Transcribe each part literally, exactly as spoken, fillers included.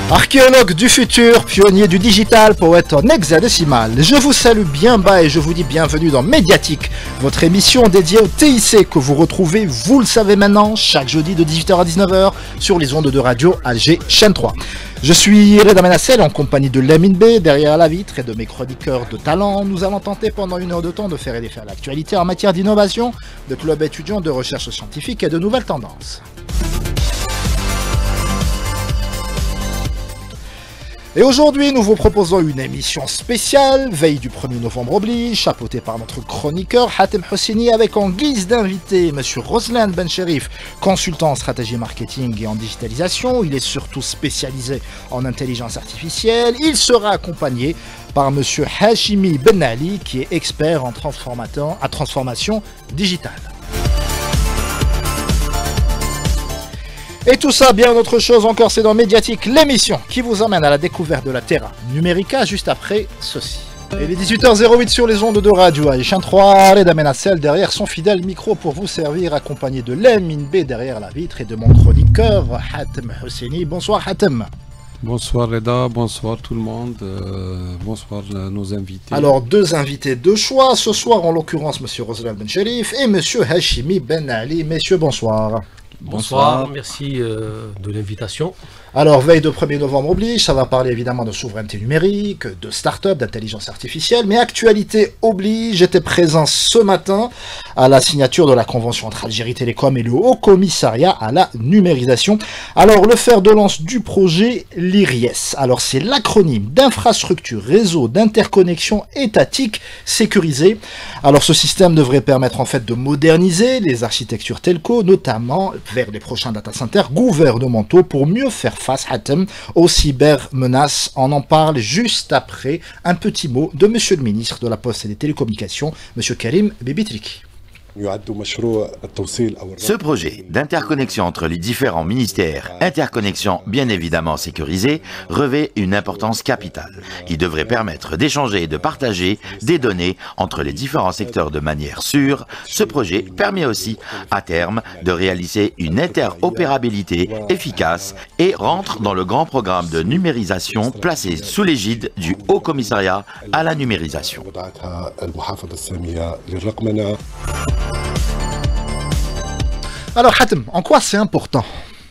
Archéologue du futur, pionnier du digital, poète en hexadécimal, je vous salue bien bas et je vous dis bienvenue dans Médiatique, votre émission dédiée au T I C que vous retrouvez, vous le savez maintenant, chaque jeudi de dix-huit heures à dix-neuf heures sur les ondes de radio Alger chaîne trois. Je suis Reda Menassel en compagnie de Lamine B derrière la vitre et de mes chroniqueurs de talent. Nous allons tenter pendant une heure de temps de faire et défaire l'actualité en matière d'innovation, de clubs étudiants, de recherche scientifique et de nouvelles tendances. Et aujourd'hui, nous vous proposons une émission spéciale, veille du premier novembre oblige, chapeautée par notre chroniqueur Hatem Hosseini avec en guise d'invité M. Roslan Ben Cherif, consultant en stratégie marketing et en digitalisation. Il est surtout spécialisé en intelligence artificielle. Il sera accompagné par M. Hashimi Ben Ali, qui est expert en transformation, à transformation digitale. Et tout ça, bien autre chose encore, c'est dans Médiatique, l'émission qui vous emmène à la découverte de la Terra Numérica, juste après ceci. Et les dix-huit heures zéro huit sur les ondes de radio Alger chaîne trois, Reda Menassel derrière son fidèle micro pour vous servir, accompagné de Lamine B derrière la vitre et de mon chroniqueur Hatem Hosseini. Bonsoir Hatem. Bonsoir Reda, bonsoir tout le monde, euh, bonsoir euh, nos invités. Alors deux invités de choix, ce soir en l'occurrence M. Roslan Ben Cherif et M. Hashimi Ben Ali. Messieurs, bonsoir. Bonsoir, Bonsoir. merci euh, de l'invitation. Alors, veille de premier novembre oblige, ça va parler évidemment de souveraineté numérique, de start-up, d'intelligence artificielle, mais actualité oblige, j'étais présent ce matin à la signature de la convention entre Algérie Télécom et le Haut Commissariat à la numérisation. Alors, le fer de lance du projet, l'I R I E S. Alors, c'est l'acronyme d'infrastructure, réseau d'interconnexion étatique sécurisée. Alors, ce système devrait permettre en fait de moderniser les architectures telco, notamment vers les prochains data centers gouvernementaux pour mieux faire face Hatem aux cybermenaces. On en parle juste après un petit mot de Monsieur le ministre de la Poste et des Télécommunications, Monsieur Karim Bibitriki. Ce projet d'interconnexion entre les différents ministères, interconnexion bien évidemment sécurisée, revêt une importance capitale. Il devrait permettre d'échanger et de partager des données entre les différents secteurs de manière sûre. Ce projet permet aussi, à terme, de réaliser une interopérabilité efficace et rentre dans le grand programme de numérisation placé sous l'égide du Haut Commissariat à la numérisation. Alors Hatem, en quoi c'est important?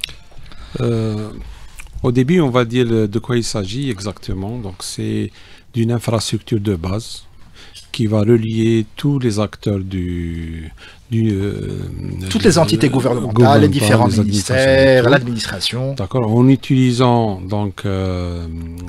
euh, Au début, on va dire de quoi il s'agit exactement. Donc c'est d'une infrastructure de base qui va relier tous les acteurs du... du euh, Toutes les entités euh, gouvernementales, les différents les ministères, l'administration. D'accord, en utilisant donc euh,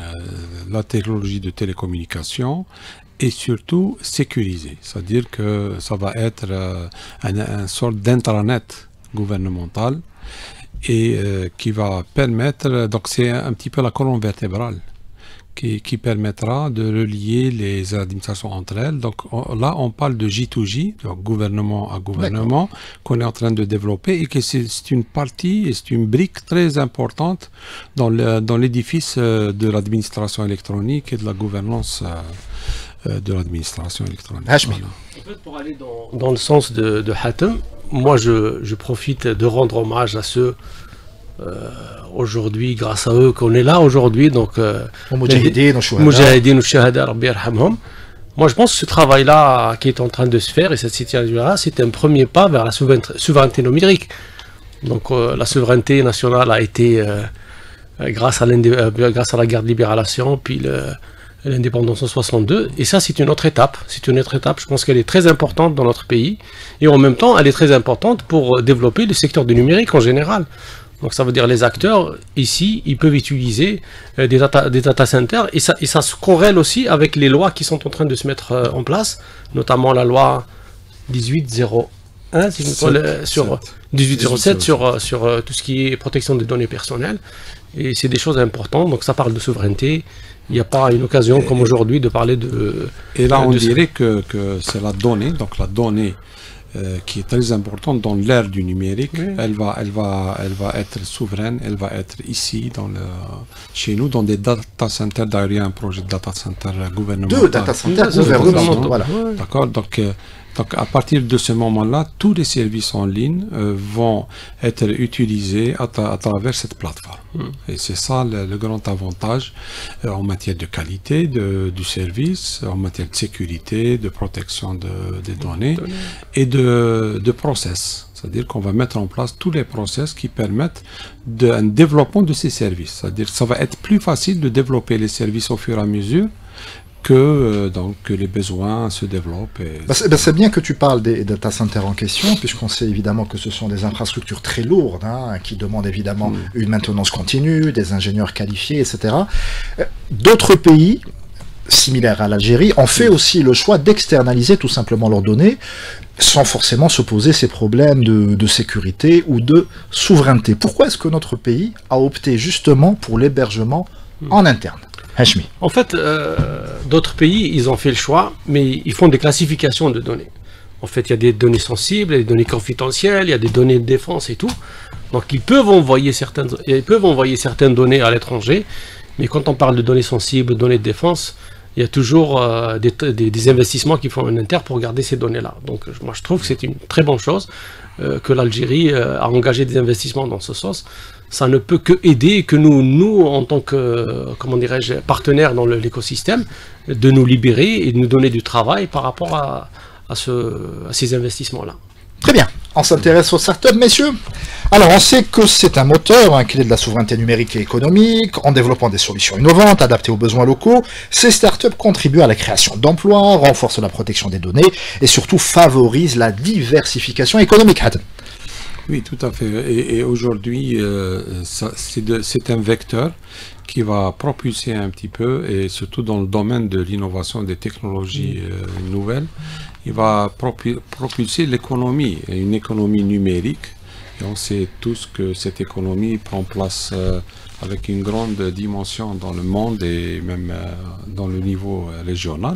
la technologie de télécommunication et surtout sécurisé, c'est-à-dire que ça va être euh, un, un sorte d'intranet gouvernemental et euh, qui va permettre, donc c'est un petit peu la colonne vertébrale qui, qui permettra de relier les administrations entre elles. Donc on, là on parle de J deux J, donc gouvernement à gouvernement, qu'on est en train de développer et que c'est une partie et c'est une brique très importante dans le, dans l'édifice euh, de l'administration électronique et de la gouvernance euh, de l'administration électronique. Voilà. En fait, pour aller dans, dans le sens de, de Hatem, moi je, je profite de rendre hommage à ceux euh, aujourd'hui, grâce à eux qu'on est là aujourd'hui, donc euh, Moudjahidine ou Shahada, Rabbi yarhamhum. Moi je pense que ce travail-là qui est en train de se faire et cette situation-là, c'est un premier pas vers la souveraineté, souveraineté numérique. Donc euh, la souveraineté nationale a été, euh, grâce, à euh, grâce à la guerre de libération, puis le l'indépendance en soixante-deux, et ça c'est une autre étape, c'est une autre étape, je pense qu'elle est très importante dans notre pays, et en même temps elle est très importante pour développer le secteur du numérique en général. Donc ça veut dire les acteurs ici, ils peuvent utiliser euh, des, data, des data centers, et ça, et ça se corrèle aussi avec les lois qui sont en train de se mettre euh, en place, notamment la loi dix-huit zéro un, si je me trompe, sur dix-huit zéro sept sur, sur euh, tout ce qui est protection des données personnelles, et c'est des choses importantes, donc ça parle de souveraineté. Il n'y a pas une occasion et, comme aujourd'hui de parler de... Et là, de, on de dirait que, que c'est la donnée, donc la donnée euh, qui est très importante dans l'ère du numérique. Oui. Elle va, elle va, elle va être souveraine, elle va être ici, dans le, chez nous, dans des data centers. D'ailleurs, il y a un projet de data center gouvernemental. Deux data centers gouvernementaux, voilà. D'accord, donc... Euh, Donc à partir de ce moment-là, tous les services en ligne euh, vont être utilisés à, à travers cette plateforme. Mm. Et c'est ça le, le grand avantage euh, en matière de qualité de, du service, en matière de sécurité, de protection de, des données mm. et de, de process. C'est-à-dire qu'on va mettre en place tous les process qui permettent de, un développement de ces services. C'est-à-dire que ça va être plus facile de développer les services au fur et à mesure que, euh, donc, que les besoins se développent. Et... Bah, c'est, bah, c'est bien que tu parles des data centers en question, puisqu'on sait évidemment que ce sont des infrastructures très lourdes, hein, qui demandent évidemment mmh. une maintenance continue, des ingénieurs qualifiés, et cetera. D'autres pays similaires à l'Algérie ont fait mmh. aussi le choix d'externaliser tout simplement leurs données, sans forcément se poser ces problèmes de, de sécurité ou de souveraineté. Pourquoi est-ce que notre pays a opté justement pour l'hébergement mmh. en interne? Hachmi. En fait, euh, d'autres pays, ils ont fait le choix, mais ils font des classifications de données. En fait, il y a des données sensibles, des données confidentielles, il y a des données de défense et tout. Donc, ils peuvent envoyer certaines, ils peuvent envoyer certaines données à l'étranger, mais quand on parle de données sensibles, de données de défense, il y a toujours euh, des, des, des investissements qui font un inter pour garder ces données-là. Donc, moi, je trouve que c'est une très bonne chose euh, que l'Algérie euh, a engagé des investissements dans ce sens. Ça ne peut que aider et que nous, nous, en tant que, comment dirais-je, partenaires dans le, l'écosystème, de nous libérer et de nous donner du travail par rapport à, à, ce, à ces investissements-là. Très bien. On s'intéresse aux startups, messieurs. Alors, on sait que c'est un moteur, hein, clé de la souveraineté numérique et économique. En développant des solutions innovantes, adaptées aux besoins locaux, ces startups contribuent à la création d'emplois, renforcent la protection des données et surtout favorisent la diversification économique. Oui, tout à fait. Et, et aujourd'hui, euh, c'est un vecteur qui va propulser un petit peu, et surtout dans le domaine de l'innovation des technologies euh, nouvelles, il va propulser l'économie, une économie numérique. Et on sait tous que cette économie prend place euh, avec une grande dimension dans le monde et même euh, dans le niveau régional.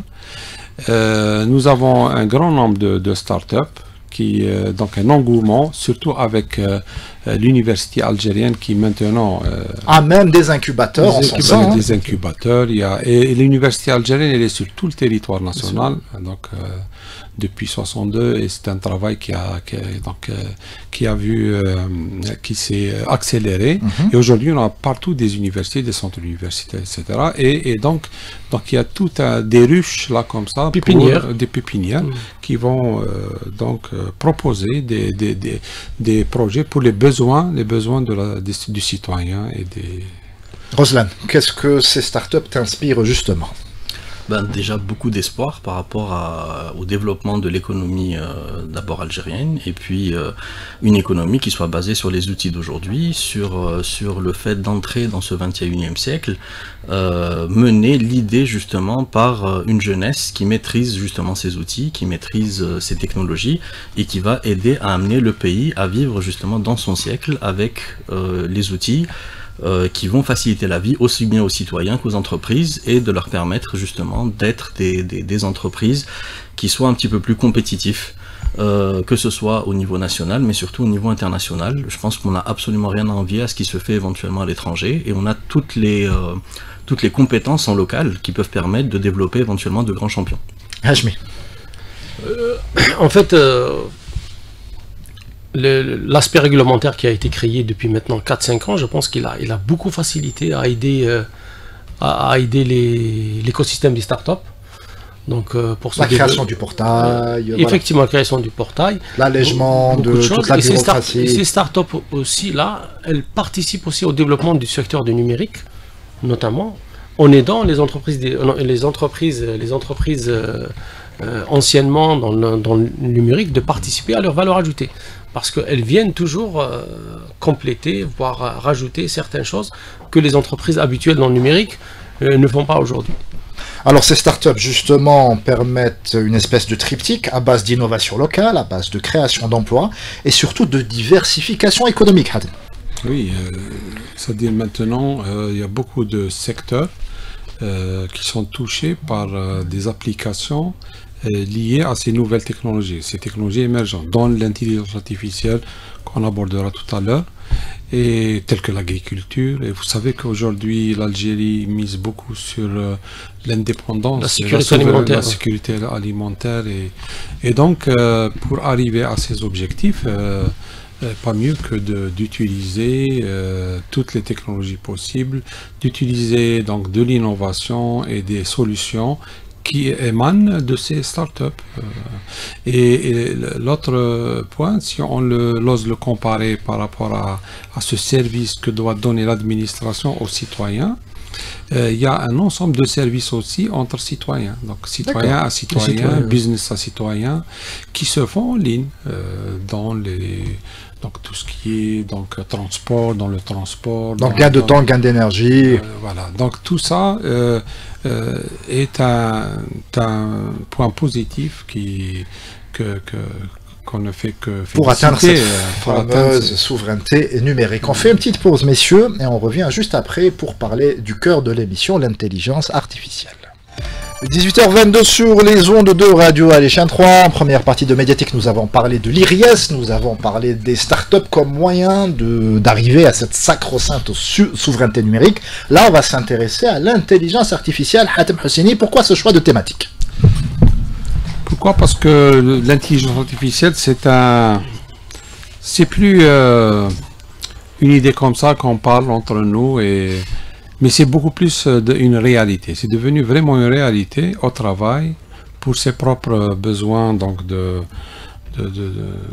Euh, nous avons un grand nombre de, de startups. Qui, euh, donc un engouement, surtout avec euh, l'université algérienne qui maintenant... Euh, ah, même des incubateurs, des, en incubateurs, hein. des incubateurs, il y a, et, et l'université algérienne, elle est sur tout le territoire national, donc euh, depuis soixante-deux, et c'est un travail qui a, qui a, donc, euh, qui a vu, euh, qui s'est accéléré, mm-hmm. et aujourd'hui on a partout des universités, des centres universitaires, et cetera. Et, et donc, donc il y a tout un, des ruches là comme ça, pépinières. Pour, euh, des pépinières, mm. qui vont euh, donc euh, proposer des, des, des, des projets pour les besoins, les besoins de la, des, du citoyen et des... Roslan, qu'est-ce que ces startups t'inspirent justement? Ben, déjà beaucoup d'espoir par rapport à, au développement de l'économie euh, d'abord algérienne, et puis euh, une économie qui soit basée sur les outils d'aujourd'hui, sur, euh, sur le fait d'entrer dans ce vingt et unième siècle, euh, mener l'idée justement par euh, une jeunesse qui maîtrise justement ces outils, qui maîtrise euh, ces technologies, et qui va aider à amener le pays à vivre justement dans son siècle avec euh, les outils Euh, qui vont faciliter la vie aussi bien aux citoyens qu'aux entreprises, et de leur permettre justement d'être des, des, des entreprises qui soient un petit peu plus compétitifs, euh, que ce soit au niveau national mais surtout au niveau international. Je pense qu'on n'a absolument rien à envier à ce qui se fait éventuellement à l'étranger, et on a toutes les, euh, toutes les compétences en local qui peuvent permettre de développer éventuellement de grands champions. Hachmi. Euh, en fait, euh... l'aspect réglementaire qui a été créé depuis maintenant quatre cinq ans, je pense qu'il a, il a beaucoup facilité à aider, euh, à, à aider l'écosystème des startups. Donc, euh, pour la création du portail. Euh, effectivement, voilà. La création du portail. L'allègement de, de toute la bureaucratie. Et ces startups aussi, là, elles participent aussi au développement du secteur du numérique, notamment en aidant les entreprises, des, les entreprises, les entreprises euh, euh, anciennement dans le, dans le numérique de participer à leur valeur ajoutée. Parce qu'elles viennent toujours euh, compléter, voire euh, rajouter certaines choses que les entreprises habituelles dans le numérique euh, ne font pas aujourd'hui. Alors ces startups justement permettent une espèce de triptyque à base d'innovation locale, à base de création d'emplois et surtout de diversification économique. Oui, euh, c'est-à-dire maintenant euh, il y a beaucoup de secteurs euh, qui sont touchés par euh, des applications liées à ces nouvelles technologies, ces technologies émergentes, dont l'intelligence artificielle qu'on abordera tout à l'heure. et telles que l'agriculture. Et vous savez qu'aujourd'hui, l'Algérie mise beaucoup sur euh, l'indépendance, la sécurité la, alimentaire, la sécurité alimentaire. Et, et donc, euh, pour arriver à ces objectifs, euh, euh, pas mieux que d'utiliser euh, toutes les technologies possibles, d'utiliser donc de l'innovation et des solutions qui émanent de ces startups. Et, et l'autre point, si on le, ose le comparer par rapport à, à ce service que doit donner l'administration aux citoyens, euh, il y a un ensemble de services aussi entre citoyens. Donc citoyen à citoyen, citoyen, business à citoyen, qui se font en ligne euh, dans les... Donc tout ce qui est donc transport, dans le transport. Donc gain de temps, gain d'énergie. Euh, voilà. Donc tout ça euh, euh, est un, un point positif qui que, que qu'on ne fait que pour atteindre cette euh, pour fameuse atteindre... souveraineté numérique. On fait une petite pause, messieurs, et on revient juste après pour parler du cœur de l'émission, l'intelligence artificielle. dix-huit heures vingt-deux sur les ondes de Radio Aléchien trois. En première partie de Médiatique, nous avons parlé de l'I R I E S, nous avons parlé des startups comme moyen d'arriver à cette sacro-sainte souveraineté numérique. Là, on va s'intéresser à l'intelligence artificielle. Hatem Hosseini, pourquoi ce choix de thématique? Pourquoi? Parce que l'intelligence artificielle, c'est un... C'est plus euh, une idée comme ça qu'on parle entre nous et... Mais c'est beaucoup plus une réalité. C'est devenu vraiment une réalité au travail pour ses propres besoins, donc de, de, de,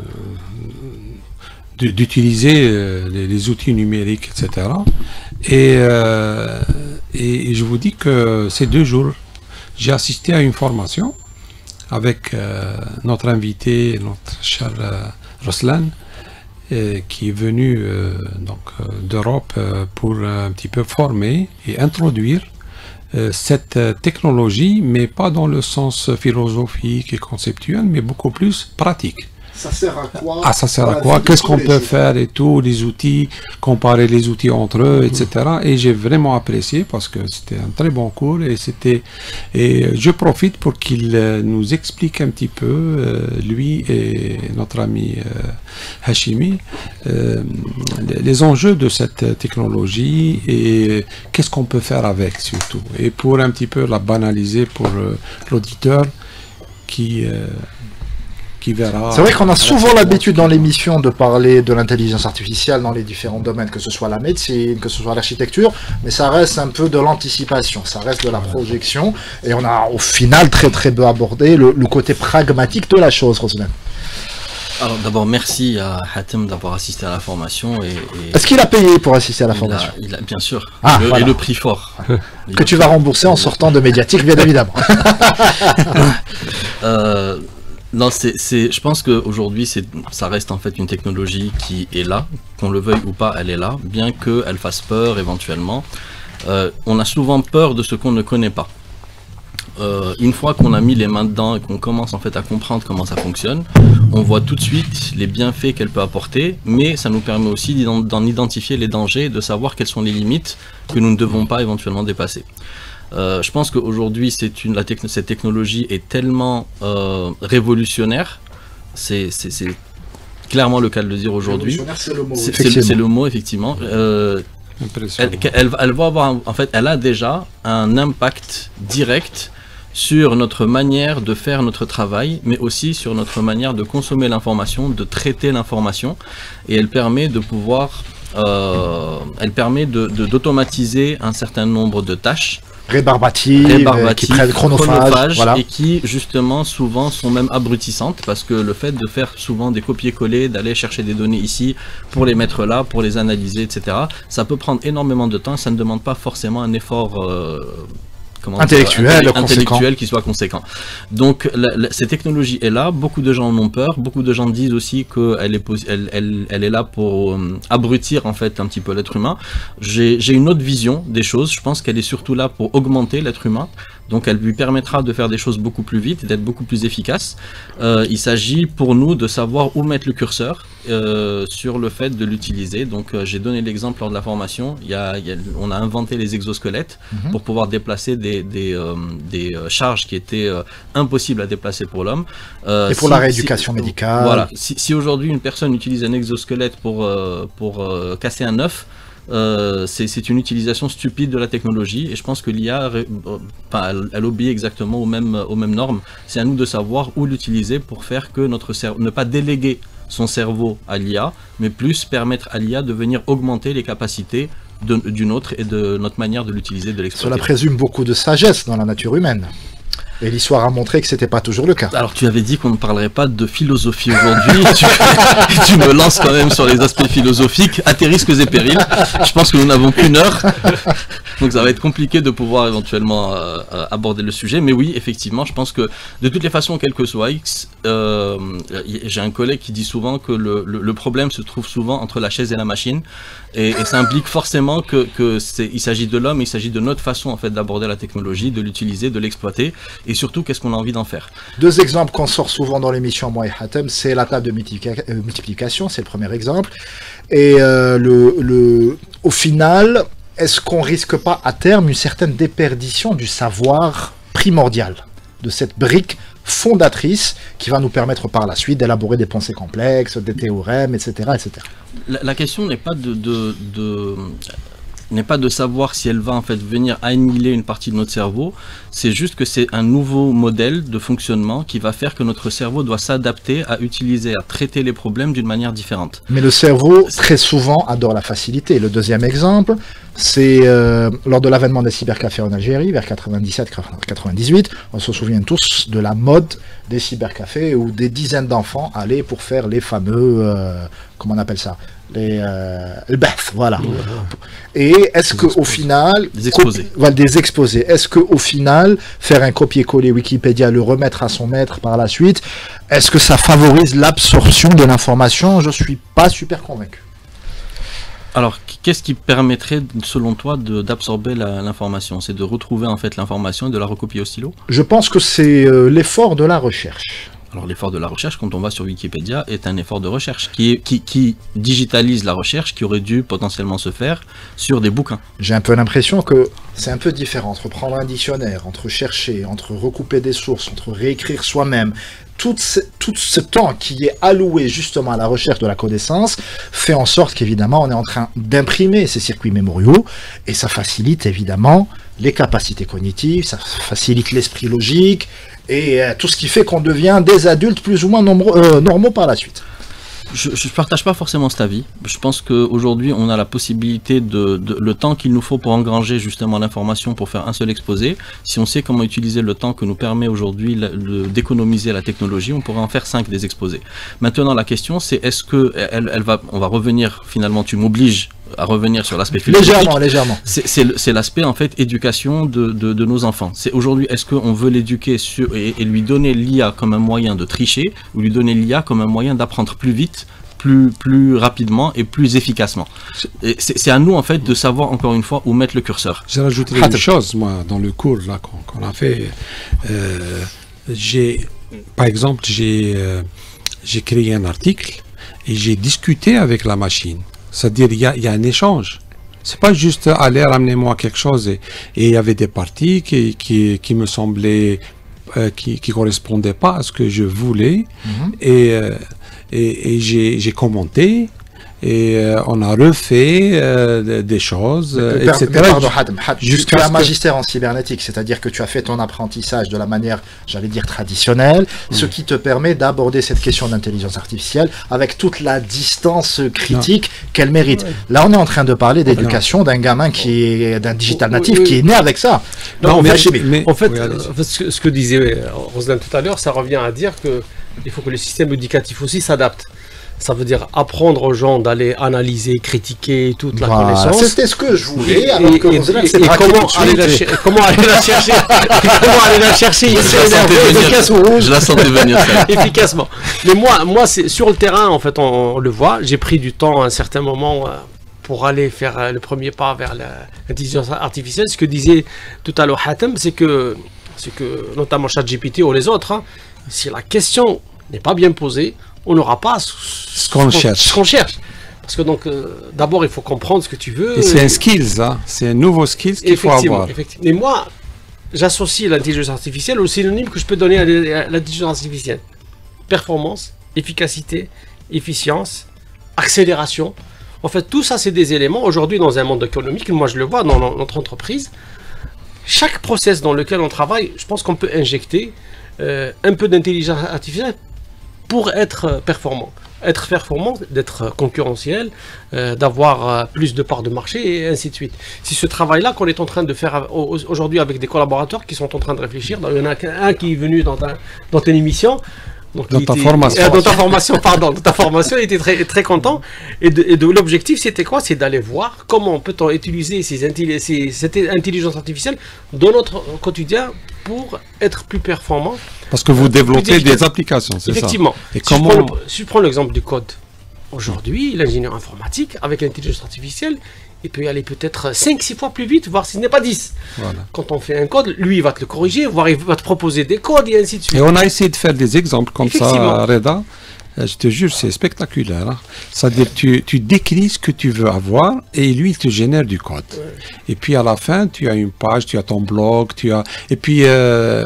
de, d'utiliser les, les outils numériques, et cetera. Et, euh, et je vous dis que ces deux jours, j'ai assisté à une formation avec euh, notre invité, notre cher euh, Roslan, qui est venu euh, donc euh, d'Europe euh, pour un petit peu former et introduire euh, cette euh, technologie, mais pas dans le sens philosophique et conceptuel, mais beaucoup plus pratique. Ça sert à quoi? Ah, ça sert à quoi? Qu'est-ce qu'on peut faire et tout, les outils, comparer les outils entre eux, et cetera. Et j'ai vraiment apprécié parce que c'était un très bon cours et c'était. Et je profite pour qu'il euh, nous explique un petit peu, euh, lui et notre ami euh, Hachimi, euh, les, les enjeux de cette technologie et qu'est-ce qu'on peut faire avec surtout. Et pour un petit peu la banaliser pour euh, l'auditeur qui. Euh, C'est vrai qu'on a souvent l'habitude dans l'émission de parler de l'intelligence artificielle dans les différents domaines, que ce soit la médecine, que ce soit l'architecture, mais ça reste un peu de l'anticipation, ça reste de la projection, et on a au final très très peu abordé le, le côté pragmatique de la chose, Roslan. Alors d'abord merci à Hatem d'avoir assisté à la formation. Et, et Est-ce qu'il a payé pour assister à la il formation? a, il a, Bien sûr, ah, le, voilà. Et le prix fort. Que tu vas rembourser en sortant de Médiatique, bien évidemment. euh, Non, c'est, c'est, je pense qu'aujourd'hui, ça reste en fait une technologie qui est là, qu'on le veuille ou pas, elle est là, bien qu'elle fasse peur éventuellement. Euh, on a souvent peur de ce qu'on ne connaît pas. Euh, une fois qu'on a mis les mains dedans et qu'on commence en fait à comprendre comment ça fonctionne, on voit tout de suite les bienfaits qu'elle peut apporter, mais ça nous permet aussi d'en identifier les dangers, de savoir quelles sont les limites que nous ne devons pas éventuellement dépasser. Euh, je pense qu'aujourd'hui, c'est une, la techn cette technologie est tellement euh, révolutionnaire, c'est clairement le cas de le dire aujourd'hui. C'est le mot. C'est le mot, effectivement. Euh, elle, elle, elle va avoir, en fait, elle a déjà un impact direct sur notre manière de faire notre travail, mais aussi sur notre manière de consommer l'information, de traiter l'information, et elle permet de pouvoir, euh, elle permet de, de, d'automatiser un certain nombre de tâches. Rébarbatives, Rébarbatives, qui prennent chronophage, chronophages, voilà. Et qui justement souvent sont même abrutissantes, parce que le fait de faire souvent des copier-coller, d'aller chercher des données ici pour les mettre là, pour les analyser, et cetera, ça peut prendre énormément de temps, ça ne demande pas forcément un effort euh, comment intellectuel, dire, intellectuel qui soit conséquent. Donc la, la, cette technologie est là, beaucoup de gens en ont peur, beaucoup de gens disent aussi qu'elle est, elle, elle, elle est là pour euh, abrutir en fait un petit peu l'être humain. J'ai une autre vision des choses, je pense qu'elle est surtout là pour augmenter l'être humain. Donc elle lui permettra de faire des choses beaucoup plus vite et d'être beaucoup plus efficace. Euh, il s'agit pour nous de savoir où mettre le curseur euh, sur le fait de l'utiliser. Donc euh, j'ai donné l'exemple lors de la formation, il y a, il y a, on a inventé les exosquelettes mm-hmm. pour pouvoir déplacer des, des, euh, des charges qui étaient euh, impossibles à déplacer pour l'homme. Euh, et pour si, la rééducation si, médicale. Voilà, si, si aujourd'hui une personne utilise un exosquelette pour, euh, pour euh, casser un œuf, Euh, c'est une utilisation stupide de la technologie et je pense que l'I A, euh, enfin, elle, elle obéit exactement aux mêmes, aux mêmes normes. C'est à nous de savoir où l'utiliser pour faire que notre cerveau, ne pas déléguer son cerveau à l'I A, mais plus permettre à l'I A de venir augmenter les capacités d'une autre et de notre manière de l'utiliser, de l'exploiter. Cela présume beaucoup de sagesse dans la nature humaine. Et l'histoire a montré que c'était pas toujours le cas. Alors tu avais dit qu'on ne parlerait pas de philosophie aujourd'hui, tu, tu me lances quand même sur les aspects philosophiques, à tes risques et périls. Je pense que nous n'avons qu'une heure, donc ça va être compliqué de pouvoir éventuellement euh, aborder le sujet. Mais oui, effectivement, je pense que de toutes les façons, quel que soit X, euh, j'ai un collègue qui dit souvent que le, le, le problème se trouve souvent entre la chaise et la machine. Et, et ça implique forcément que, que il s'agit de l'homme, il s'agit de notre façon en fait d'aborder la technologie, de l'utiliser, de l'exploiter. Et surtout, qu'est-ce qu'on a envie d'en faire? Deux exemples qu'on sort souvent dans l'émission, moi et Hatem, c'est la table de multiplication, c'est le premier exemple. Et euh, le, le, au final, est-ce qu'on risque pas à terme une certaine déperdition du savoir primordial, de cette brique fondatrice qui va nous permettre par la suite d'élaborer des pensées complexes, des théorèmes, et cetera et cetera. La, la question n'est pas de... de, de... n'est pas de savoir si elle va en fait venir annihiler une partie de notre cerveau, c'est juste que c'est un nouveau modèle de fonctionnement qui va faire que notre cerveau doit s'adapter à utiliser, à traiter les problèmes d'une manière différente. Mais le cerveau, très souvent, adore la facilité. Le deuxième exemple, c'est euh, lors de l'avènement des cybercafés en Algérie, vers quatre-vingt-dix-sept quatre-vingt-dix-huit, on se souvient tous de la mode des cybercafés où des dizaines d'enfants allaient pour faire les fameux, euh, comment on appelle ça, les euh, bath, voilà. Et est-ce que au final, des exposés, voilà, des exposés. Est-ce que au final, faire un copier-coller Wikipédia, le remettre à son maître par la suite, est-ce que ça favorise l'absorption de l'information? Je suis pas super convaincu. Alors, qu'est-ce qui permettrait, selon toi, d'absorber l'information? C'est de retrouver en fait l'information et de la recopier au stylo? Je pense que c'est euh, l'effort de la recherche. Alors l'effort de la recherche, quand on va sur Wikipédia, est un effort de recherche qui, est, qui, qui digitalise la recherche qui aurait dû potentiellement se faire sur des bouquins. J'ai un peu l'impression que c'est un peu différent entre prendre un dictionnaire, entre chercher, entre recouper des sources, entre réécrire soi-même. Tout ce, tout ce temps qui est alloué justement à la recherche de la connaissance fait en sorte qu'évidemment on est en train d'imprimer ces circuits mémoriaux et ça facilite évidemment les capacités cognitives, ça facilite l'esprit logique et euh, tout ce qui fait qu'on devient des adultes plus ou moins nombreux, euh, normaux par la suite. Je ne partage pas forcément cet avis. Je pense qu'aujourd'hui, on a la possibilité de, de le temps qu'il nous faut pour engranger justement l'information pour faire un seul exposé. Si on sait comment utiliser le temps que nous permet aujourd'hui d'économiser la technologie, on pourrait en faire cinq des exposés. Maintenant, la question, c'est est-ce que elle, elle va, on va revenir finalement, tu m'obliges à revenir sur l'aspect philosophique. Légèrement, légèrement. C'est l'aspect en fait éducation de, de, de nos enfants. C'est aujourd'hui, est-ce qu'on veut l'éduquer et, et lui donner l'I A comme un moyen de tricher ou lui donner l'I A comme un moyen d'apprendre plus vite, plus, plus rapidement et plus efficacement? C'est à nous en fait de savoir encore une fois où mettre le curseur. J'ai rajouté une chose, moi, dans le cours là qu'on qu'on a fait. Euh, j'ai, par exemple, j'ai euh, j'ai créé un article et j'ai discuté avec la machine. C'est-à-dire, il y a, y a un échange. C'est pas juste aller ramener-moi quelque chose. Et, et il y avait des parties qui, qui, qui me semblaient, euh, qui, qui correspondaient pas à ce que je voulais. Mm-hmm. Et, euh, et, et j'ai commenté. Et euh, on a refait euh, des choses, euh, et cetera. Pardon, Hadem, Hadem, tu as un magistère en cybernétique, c'est-à-dire que tu as fait ton apprentissage de la manière, j'allais dire, traditionnelle, mmh. ce qui te permet d'aborder cette question d'intelligence artificielle avec toute la distance critique qu'elle mérite. Ouais. Là, on est en train de parler d'éducation d'un gamin qui est d'un digital natif oui, oui. qui est né avec ça. Non, non mais, mais, mais, en fait, oui, en fait ce, que, ce que disait Roselyne tout à l'heure, ça revient à dire que il faut que le système éducatif aussi s'adapte. Ça veut dire apprendre aux gens d'aller analyser, critiquer toute la voilà, connaissance. C'était ce que je voulais. Et, alors que et, et, et, et comment, aller la et... comment aller la chercher Comment aller la chercher Je la sentais venir. Je la sentais venir. Efficacement. Mais moi, moi c'est sur le terrain, en fait, on, on le voit. J'ai pris du temps à un certain moment pour aller faire le premier pas vers l'intelligence artificielle. Ce que disait tout à l'heure Hatem, c'est que c'est que, notamment ChatGPT ou les autres, hein, si la question n'est pas bien posée, on n'aura pas ce, Ce qu'on cherche. ce qu'on cherche. Parce que donc, euh, d'abord, il faut comprendre ce que tu veux. Et c'est un skills, hein. C'est un nouveau skills qu'il faut Effectivement, avoir. effectivement. Mais moi, j'associe l'intelligence artificielle au synonyme que je peux donner à l'intelligence artificielle. Performance, efficacité, efficience, accélération. En fait, tout ça, c'est des éléments. Aujourd'hui, dans un monde économique, moi je le vois dans notre entreprise, chaque process dans lequel on travaille, je pense qu'on peut injecter euh, un peu d'intelligence artificielle pour être performant. Être performant, d'être concurrentiel, euh, d'avoir euh, plus de parts de marché et ainsi de suite. C'est ce travail-là qu'on est en train de faire aujourd'hui avec des collaborateurs qui sont en train de réfléchir. Il y en a un qui est venu dans ta, dans ta émission. Donc, dans ta était, formation. Euh, dans ta formation, pardon. Dans ta formation, il était très, très content. Et de, et de l'objectif, c'était quoi? C'est d'aller voir comment peut-on utiliser ces intelli ces, cette intelligence artificielle dans notre quotidien pour être plus performant. Parce que vous développez des applications, c'est ça? Effectivement. Et si comment... je prends le, si je prends l'exemple du code, aujourd'hui, l'ingénieur informatique, avec l'intelligence artificielle, il peut y aller peut-être cinq six fois plus vite, voire si ce n'est pas dix. Voilà. Quand on fait un code, lui, il va te le corriger, voire il va te proposer des codes et ainsi de suite. Et on a essayé de faire des exemples comme ça, Reda. Je te jure, c'est spectaculaire. Hein. C'est-à-dire, tu, tu décris ce que tu veux avoir et lui, il te génère du code. Ouais. Et puis, à la fin, tu as une page, tu as ton blog, tu as... Et puis, euh,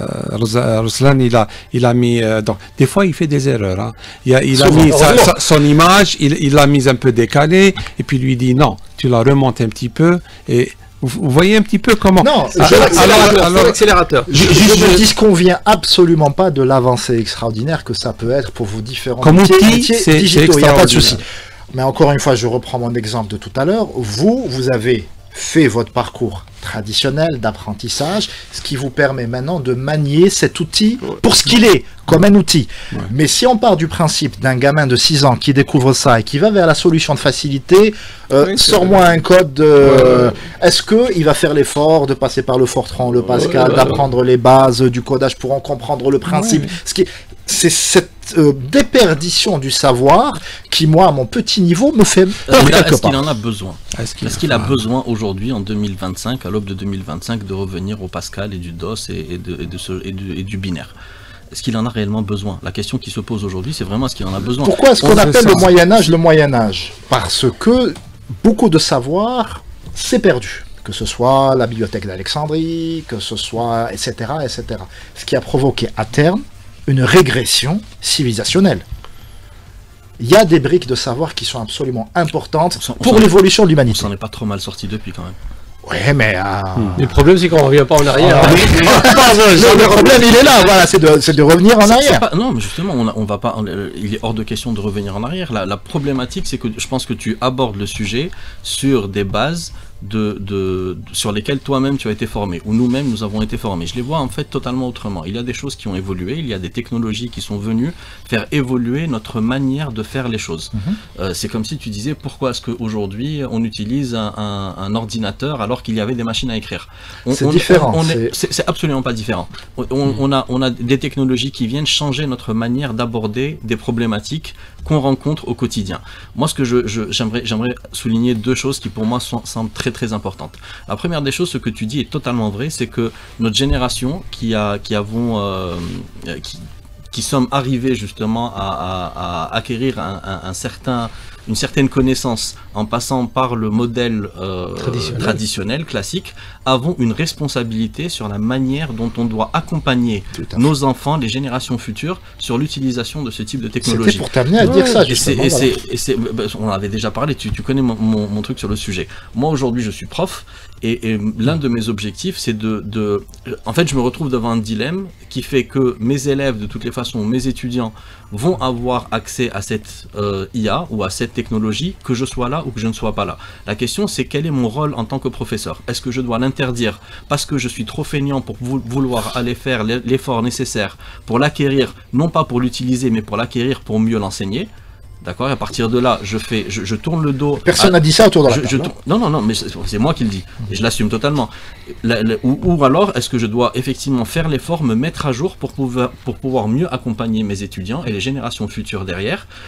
Ruslan, il a, il a mis... Euh, donc, des fois, il fait des erreurs. Hein. Il a, il a mis sa, sa, son image, il l'a mise un peu décalée, et puis lui dit non, tu la remontes un petit peu, et... Vous voyez un petit peu comment... Non, l'accélérateur. Je, je, je ne disconviens absolument pas de l'avancée extraordinaire que ça peut être pour vos différents comme métiers, outil, métiers digitaux, il n'y a pas de souci. Mais encore une fois, je reprends mon exemple de tout à l'heure. Vous, vous avez fait votre parcours traditionnel d'apprentissage, ce qui vous permet maintenant de manier cet outil pour ce qu'il est, comme un outil. Ouais. Mais si on part du principe d'un gamin de six ans qui découvre ça et qui va vers la solution de facilité, euh, oui, sors-moi un code, euh, ouais. est-ce qu'il va faire l'effort de passer par le Fortran, le Pascal, ouais, d'apprendre ouais. les bases du codage pour en comprendre le principe, ouais. ce qui est... C'est cette euh, déperdition du savoir qui, moi, à mon petit niveau, me fait peur quelque part. Est-ce qu'il en a besoin? Est-ce qu'il est qu a besoin aujourd'hui, en deux mille vingt-cinq, à l'aube de deux mille vingt-cinq, de revenir au Pascal et du DOS et, et, de, et, de ce, et, de, et du binaire? Est-ce qu'il en a réellement besoin? La question qui se pose aujourd'hui, c'est vraiment est-ce qu'il en a besoin? Pourquoi est-ce qu'on appelle le Moyen-Âge le Moyen-Âge? Parce que beaucoup de savoir s'est perdu. Que ce soit la bibliothèque d'Alexandrie, que ce soit, et cetera, et cetera. Ce qui a provoqué à terme une régression civilisationnelle. Il y a des briques de savoir qui sont absolument importantes pour l'évolution de l'humanité. On s'en est pas trop mal sorti depuis quand même. Ouais, mais... Euh... Hmm. Le problème, c'est qu'on ne revient pas en arrière. Ah, le, le problème, il est là, voilà, c'est de, de revenir en arrière. Pas, non, mais justement, on, a, on va pas, on, il est hors de question de revenir en arrière. La, la problématique, c'est que je pense que tu abordes le sujet sur des bases De, de, de, sur lesquels toi-même tu as été formé, ou nous-mêmes nous avons été formés. Je les vois en fait totalement autrement. Il y a des choses qui ont évolué, il y a des technologies qui sont venues faire évoluer notre manière de faire les choses. Mm-hmm. euh, c'est comme si tu disais pourquoi est-ce qu'aujourd'hui on utilise un, un, un ordinateur alors qu'il y avait des machines à écrire. C'est différent. C'est absolument pas différent. On, mm-hmm. on, a, on a des technologies qui viennent changer notre manière d'aborder des problématiques qu'on rencontre au quotidien. Moi, ce que je, je, j'aimerais, j'aimerais souligner deux choses qui pour moi sont, semblent très très importante. La première des choses, ce que tu dis est totalement vrai, c'est que notre génération qui a qui avons euh, qui, qui sommes arrivés justement à, à, à acquérir un, un, un certain une certaine connaissance en passant par le modèle euh, traditionnel. traditionnel, classique, avons une responsabilité sur la manière dont on doit accompagner nos enfants, les générations futures, sur l'utilisation de ce type de technologie. C'était pour t'amener à ouais, dire ça, justement. Et c'est, voilà. et c'est, bah, on en avait déjà parlé, tu, tu connais mon, mon, mon truc sur le sujet. Moi, aujourd'hui, je suis prof, et, et l'un de mes objectifs, c'est de, de... En fait, je me retrouve devant un dilemme qui fait que mes élèves, de toutes les façons, mes étudiants, vont avoir accès à cette euh, I A ou à cette technologie, que je sois là ou que je ne sois pas là. La question, c'est quel est mon rôle en tant que professeur? Est-ce que je dois l'interdire parce que je suis trop feignant pour vouloir aller faire l'effort nécessaire pour l'acquérir, non pas pour l'utiliser, mais pour l'acquérir pour mieux l'enseigner? D'accord, et à partir de là, je fais, je, je tourne le dos. Personne n'a dit ça autour de la je, je table. Non, non, non, mais c'est moi qui le dis. Et je l'assume totalement. La, la, ou, ou alors, est-ce que je dois effectivement faire l'effort, me mettre à jour pour pouvoir, pour pouvoir mieux accompagner mes étudiants et les générations futures derrière,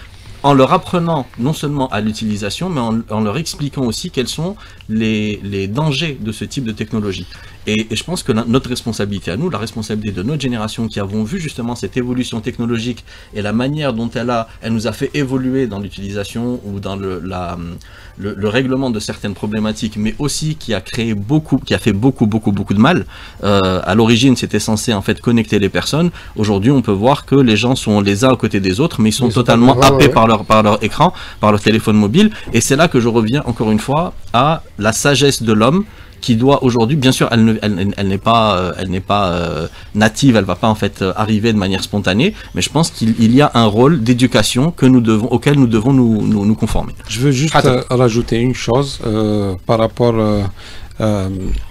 en leur apprenant non seulement à l'utilisation, mais en, en leur expliquant aussi quels sont les, les dangers de ce type de technologie. Et, et je pense que la, notre responsabilité à nous, la responsabilité de notre génération qui avons vu justement cette évolution technologique et la manière dont elle, a, elle nous a fait évoluer dans l'utilisation ou dans le, la, le, le règlement de certaines problématiques, mais aussi qui a créé beaucoup, qui a fait beaucoup, beaucoup, beaucoup de mal. Euh, à l'origine, c'était censé en fait connecter les personnes. Aujourd'hui, on peut voir que les gens sont les uns à côté des autres, mais ils sont ils totalement sont happés ouais, ouais. par leur, par leur écran, par leur téléphone mobile. Et c'est là que je reviens encore une fois à la sagesse de l'homme, qui doit aujourd'hui, bien sûr, elle, ne, elle, elle n'est pas, elle n'est pas euh, native, elle va pas en fait arriver de manière spontanée, mais je pense qu'il il y a un rôle d'éducation que nous devons, auquel nous devons nous, nous, nous conformer. Je veux juste euh, rajouter une chose euh, par rapport euh, euh,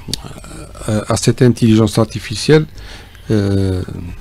à cette intelligence artificielle. Euh,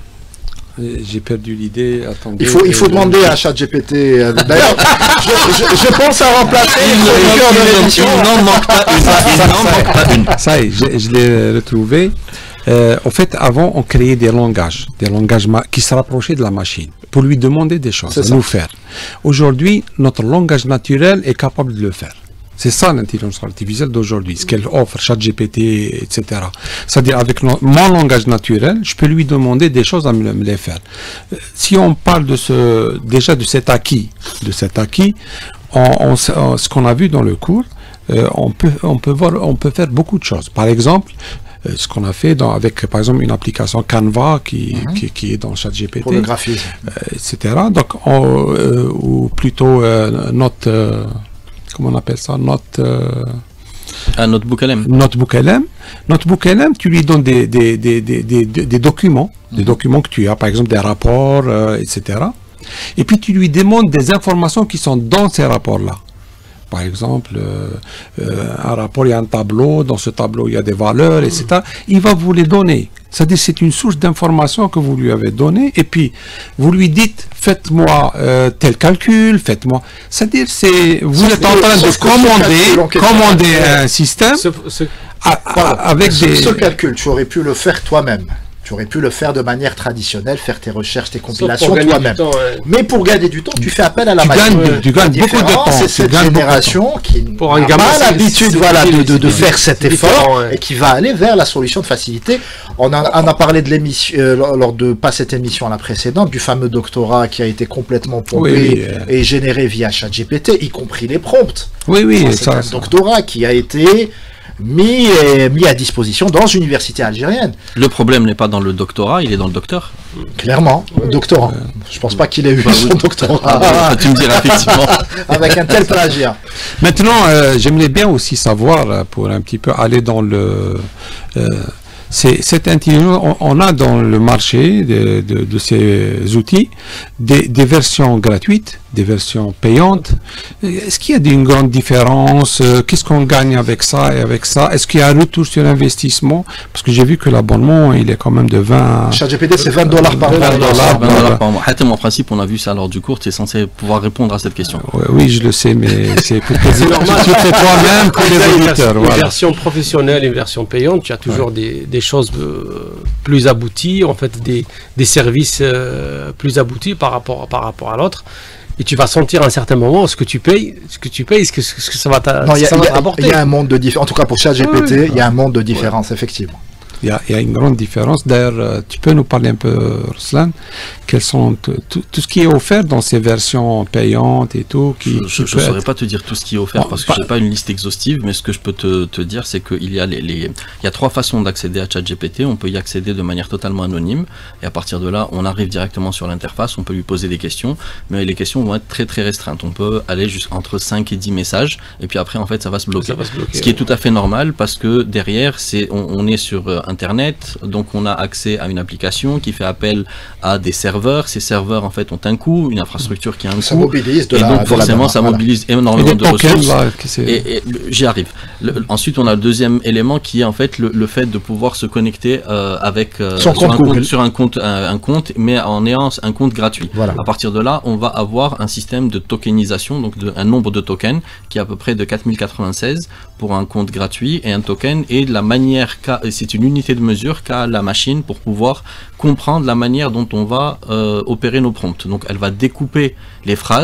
J'ai perdu l'idée. Attendez. Il faut, il faut demander à ChatGPT. D'ailleurs, je, je, je pense à remplacer le cœur de l'émission. Il n'en manque pas une. Il n'en manque pas une. Ça y est, je, je l'ai retrouvé. Euh, en fait, avant, on créait des langages, des langages qui se rapprochaient de la machine, pour lui demander des choses, à nous faire. Aujourd'hui, notre langage naturel est capable de le faire. C'est ça l'intelligence artificielle d'aujourd'hui, ce qu'elle offre, ChatGPT, et cetera. C'est-à-dire avec no, mon langage naturel, je peux lui demander des choses à me, me les faire. Si on parle de ce, déjà de cet acquis, de cet acquis, on, on, ce qu'on a vu dans le cours, euh, on peut, on peut voir, on peut faire beaucoup de choses. Par exemple, euh, ce qu'on a fait dans, avec, par exemple, une application Canva qui, mm-hmm. qui, qui est dans ChatGPT, pour le graphisme, euh, et cetera. Donc, on, euh, ou plutôt euh, notre euh, comment on appelle ça, notre euh, ah, Notebook L M. Notebook L M. Notebook L M, tu lui donnes des, des, des, des, des, des documents, mm-hmm. des documents que tu as, par exemple des rapports, euh, et cetera. Et puis tu lui demandes des informations qui sont dans ces rapports-là. Par exemple, euh, euh, un rapport, il y a un tableau, dans ce tableau, il y a des valeurs, et cetera. Il va vous les donner. C'est-à-dire c'est une source d'information que vous lui avez donnée, et puis vous lui dites, faites-moi euh, tel calcul, faites-moi... C'est-à-dire, c'est, vous êtes en train de commander, commander un système ce, ce, à, voilà, avec ce, des... Ce calcul, tu aurais pu le faire toi-même. Tu aurais pu le faire de manière traditionnelle, faire tes recherches, tes compilations toi-même. Ouais. Mais pour gagner du temps, tu fais appel à la tu machine. Gagnes, tu gagnes beaucoup de temps. C'est cette génération qui n'a pas l'habitude voilà, de, de, de faire cet effort ouais. et qui va aller vers la solution de facilité. On a, on a parlé de l'émission, euh, lors de, pas cette émission, la précédente, du fameux doctorat qui a été complètement pompé oui, oui, euh... et généré via ChatGPT, y compris les prompts. Oui, oui. C'est un ça. doctorat qui a été... Mis, euh, mis à disposition dans une université algérienne. Le problème n'est pas dans le doctorat, il est dans le docteur. Clairement, le doctorat. Euh, Je pense pas qu'il ait eu bah, son oui. doctorat. Ah, tu me diras effectivement. Avec un tel plagiat. Maintenant, euh, j'aimerais bien aussi savoir, pour un petit peu aller dans le... Euh, c'est cette intelligence, on, on a dans le marché de, de, de ces outils des, des versions gratuites, des versions payantes. Est-ce qu'il y a une grande différence? Qu'est-ce qu'on gagne avec ça et avec ça? Est-ce qu'il y a un retour sur investissement? Parce que j'ai vu que l'abonnement, il est quand même de vingt... ChatGPT, c'est vingt dollars par mois. vingt dollars par mois. En principe, on a vu ça lors du cours, tu es censé pouvoir répondre à cette question. Oui, oui je le sais, mais c'est pour que tu fais toi-même pour les auditeurs. Une voilà. version professionnelle et une version payante, tu as toujours ouais. des, des choses euh, plus abouties, en fait, des, des services euh, plus aboutis par rapport, par rapport à l'autre. Et tu vas sentir à un certain moment ce que tu payes, ce que tu payes, ce que, ce que ça va t'apporter. Il y a un monde de différence. En tout cas, pour ChatGPT, il oui, oui. y a un monde de différence, ouais. effectivement. Il y, a, il y a une grande différence. D'ailleurs, tu peux nous parler un peu, Ruslan, quels sont tout, tout ce qui est offert dans ces versions payantes et tout qui, Je ne saurais être... pas te dire tout ce qui est offert parce que je n'ai pas une liste exhaustive, mais ce que je peux te, te dire, c'est qu'il y a les, les, il y a trois façons d'accéder à ChatGPT. On peut y accéder de manière totalement anonyme et à partir de là, on arrive directement sur l'interface. On peut lui poser des questions, mais les questions vont être très très restreintes. On peut aller jusqu'entre cinq et dix messages et puis après, en fait, ça va se bloquer. Ça va se bloquer ce qui ouais. est tout à fait normal parce que derrière, c'est, on, on est sur euh, Internet, donc on a accès à une application qui fait appel à des serveurs. Ces serveurs en fait ont un coût, une infrastructure qui a un ça coût. Mobilise de et la, donc de forcément la ça voilà. mobilise énormément de ressources. Là, et, et j'y arrive. Le, ensuite on a le deuxième élément qui est en fait le, le fait de pouvoir se connecter euh, avec euh, sur, compte un compte, sur un compte, un, un compte, mais en ayant un compte gratuit. Voilà. À partir de là, on va avoir un système de tokenisation, donc de, un nombre de tokens qui est à peu près de quatre mille quatre-vingt-seize pour un compte gratuit et un token et de la manière qu'a, c'est une unité de mesure qu'a la machine pour pouvoir comprendre la manière dont on va euh, opérer nos prompts. Donc elle va découper les phrases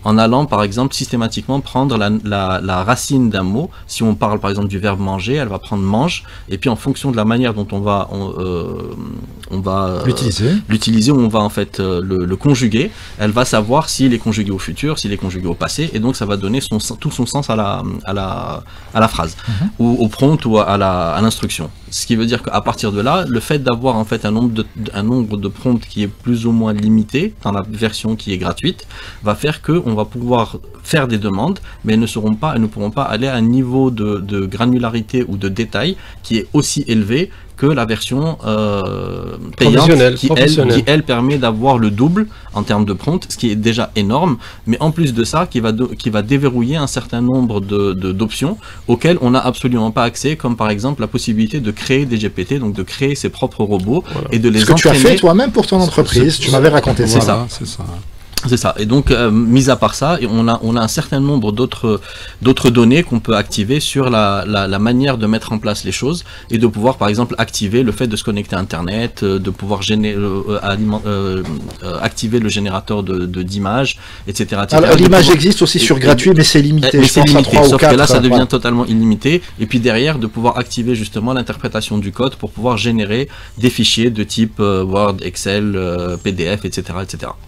en allant par exemple systématiquement prendre la, la, la racine d'un mot. Si on parle par exemple du verbe manger, elle va prendre mange, et puis en fonction de la manière dont on va on, euh, on va euh, l'utiliser, l'utiliser, où on va en fait euh, le, le conjuguer, elle va savoir s'il est conjugué au futur, s'il est conjugué au passé, et donc ça va donner son, tout son sens à la, à la, à la phrase, mm-hmm. ou au prompt ou à la, à l'instruction. Ce qui veut dire qu'à partir de là, le fait d'avoir en fait un nombre de, un nombre de prompts qui est plus ou moins limité dans la version qui est gratuite, va faire que on va pouvoir faire des demandes, mais elles ne seront pas, elles ne pourront pas aller à un niveau de, de granularité ou de détail qui est aussi élevé que la version euh, payante, qui elle, qui elle permet d'avoir le double en termes de prompt, ce qui est déjà énorme, mais en plus de ça, qui va, de, qui va déverrouiller un certain nombre de, de, d'options auxquelles on n'a absolument pas accès, comme par exemple la possibilité de créer des G P T, donc de créer ses propres robots, voilà. et de les entraîner. Ce que tu as fait toi-même pour ton entreprise, tu m'avais raconté ça. ça. C'est ça. C'est ça. Et donc, euh, mis à part ça, on a, on a un certain nombre d'autres, d'autres données qu'on peut activer sur la, la, la manière de mettre en place les choses et de pouvoir, par exemple, activer le fait de se connecter à Internet, de pouvoir générer, euh, aliment, euh, euh, activer le générateur de, de, d'images, et cetera, et cetera. Alors, l'image pouvoir... existe aussi sur gratuit, mais c'est limité. Mais je c'est pense limité, à sauf ou quatre, que là, ça devient ouais. totalement illimité. Et puis derrière, de pouvoir activer justement l'interprétation du code pour pouvoir générer des fichiers de type euh, Word, Excel, euh, P D F, et cetera, et cetera.